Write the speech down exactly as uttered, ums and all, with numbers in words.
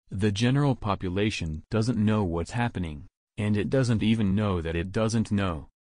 The general population doesn't know what's happening, and it doesn't even know that it doesn't know.